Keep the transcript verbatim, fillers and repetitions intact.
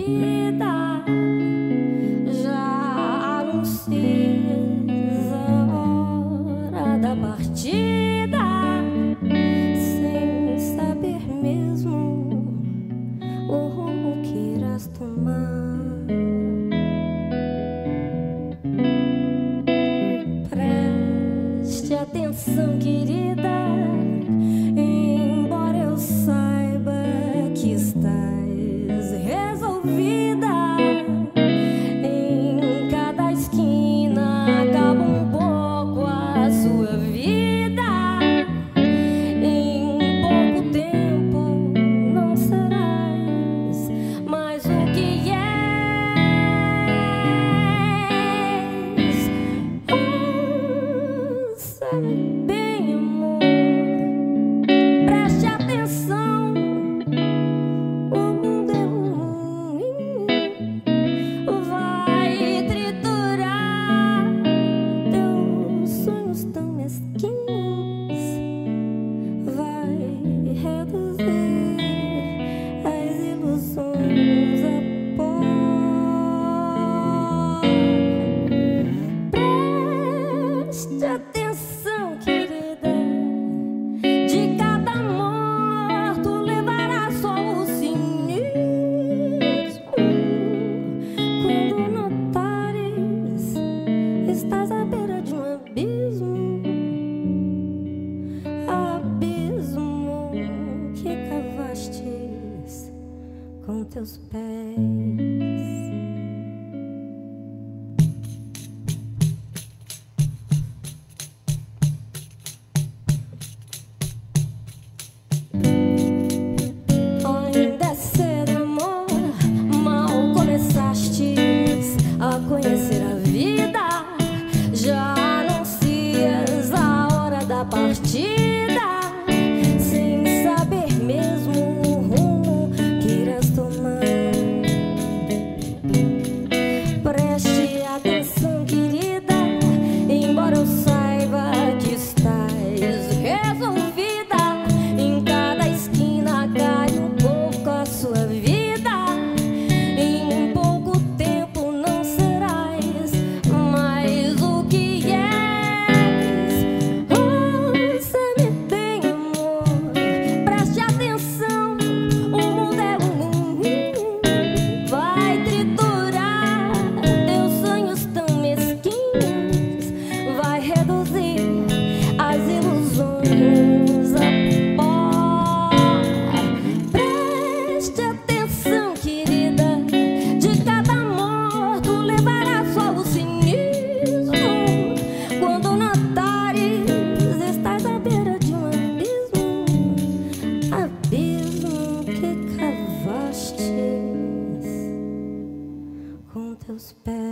vida, já anuncias a hora da partida, sem saber mesmo o rumo que irás tomar. Preste atenção, querida, embora eu saiba que estás resolvida. Em cada esquina acaba um pouco a sua vida. Em pouco tempo não serás mais o que és. Ouça-me bem, amor, preste atenção. O mundo é ruim, vai triturar teus sonhos tão mesquinhos, vai reduzir as ilusões a pó. Preste atenção, querida, de cada amor tu levarás só o cinismo. Quando notares, estás à beira de um abismo, abismo que cavastes com teus pés. Ainda é cedo, amor, mal começastes a conhecer a vida, já anuncias a hora da partida, sem saber mesmo o rumo que irás tomar. Preste atenção, querida, embora eu saiba que estás resolvida. Em cada esquina cai um pouco a sua vida. Em pouco tempo não serás mais o que és. Ouça-me bem, amor, preste atenção. O mundo é ruim, vai triturar teus sonhos tão mesquinhos, vai reduzir as ilusões a pó. Preste atenção, querida, de cada amor tu levarás só o cinismo. Quando notares, estás à beira de um abismo, abismo que cavastes com teus pés.